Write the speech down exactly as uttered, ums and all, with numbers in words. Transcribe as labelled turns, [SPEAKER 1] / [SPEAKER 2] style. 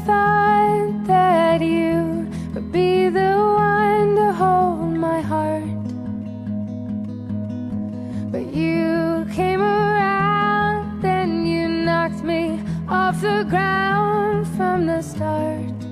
[SPEAKER 1] thought that you would be the one to hold my heart, but you came around and you knocked me off the ground from the start.